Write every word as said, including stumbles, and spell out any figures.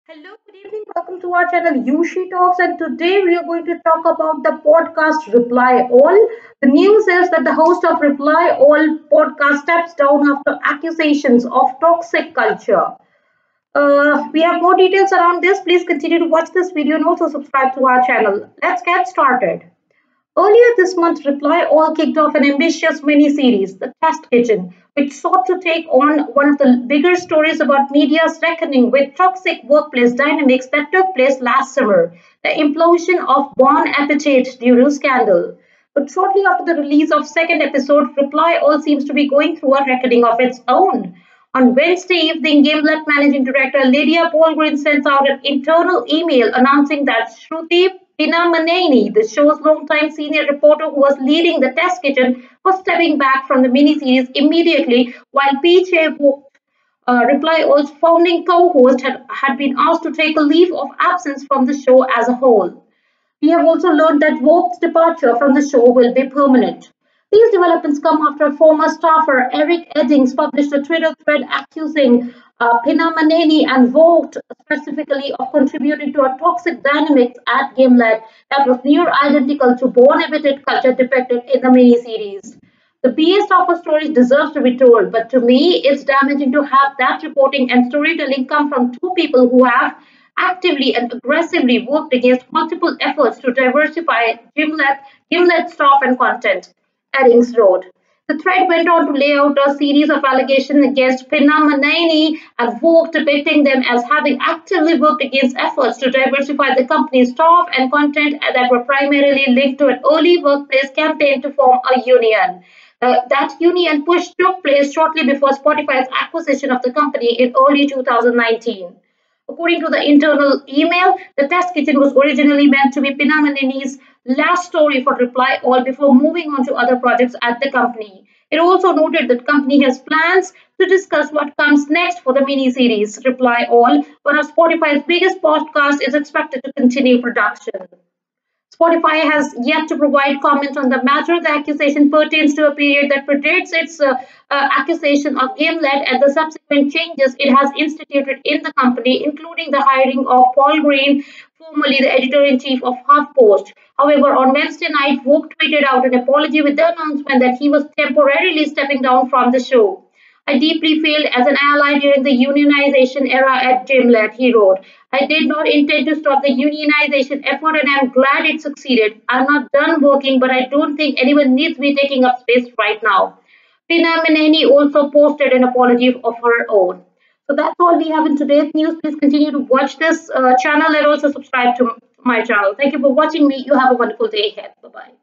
Hello, good evening. Welcome to our channel Yushi Talks, and today we are going to talk about the podcast Reply All. The news is that the host of Reply All podcast steps down after accusations of toxic culture. Uh, we have more details around this. Please continue to watch this video and also subscribe to our channel. Let's get started. Earlier this month, Reply All kicked off an ambitious mini-series, The Test Kitchen, which sought to take on one of the bigger stories about media's reckoning with toxic workplace dynamics that took place last summer, the implosion of Bon Appetit due to scandal. But shortly after the release of second episode, Reply All seems to be going through a reckoning of its own. On Wednesday evening, Gimlet managing director Lydia Polgren sent out an internal email announcing that Shruti Pinamaneni, the show's longtime senior reporter who was leading the test kitchen, was stepping back from the miniseries immediately, while P. J. Uh, Reply All's founding co-host had, had been asked to take a leave of absence from the show as a whole. We have also learned that Vogue's departure from the show will be permanent. These developments come after former staffer Eric Eddings published a Twitter thread accusing uh, Pinamaneni and Vogue specifically of contributing to a toxic dynamics at Gimlet that was near identical to Bon Appetit culture depicted in the miniseries. The P A staffer story deserves to be told, but to me, it's damaging to have that reporting and storytelling come from two people who have actively and aggressively worked against multiple efforts to diversify Gimlet, Gimlet staff and content. Eddings wrote. The thread went on to lay out a series of allegations against Pinamaneni and Vogue, depicting them as having actively worked against efforts to diversify the company's staff and content that were primarily linked to an early workplace campaign to form a union. Uh, that union push took place shortly before Spotify's acquisition of the company in early two thousand nineteen. According to the internal email, the test kitchen was originally meant to be Pinamanini's last story for Reply All before moving on to other projects at the company. It also noted that the company has plans to discuss what comes next for the mini-series Reply All, one of Spotify's biggest podcasts is expected to continue production. Spotify has yet to provide comment on the matter. The accusation pertains to a period that predates its uh, uh, accusation of Gimlet and the subsequent changes it has instituted in the company, including the hiring of Paul Green, formerly the editor-in-chief of HuffPost. However, on Wednesday night, Vogue tweeted out an apology with the announcement that he was temporarily stepping down from the show. I deeply failed as an ally during the unionization era at Gimlet, he wrote. I did not intend to stop the unionization effort and I'm glad it succeeded. I'm not done working, but I don't think anyone needs me taking up space right now. Pina Meneni also posted an apology of her own. So that's all we have in today's news. Please continue to watch this uh, channel and also subscribe to my channel. Thank you for watching me. You have a wonderful day ahead. Bye bye.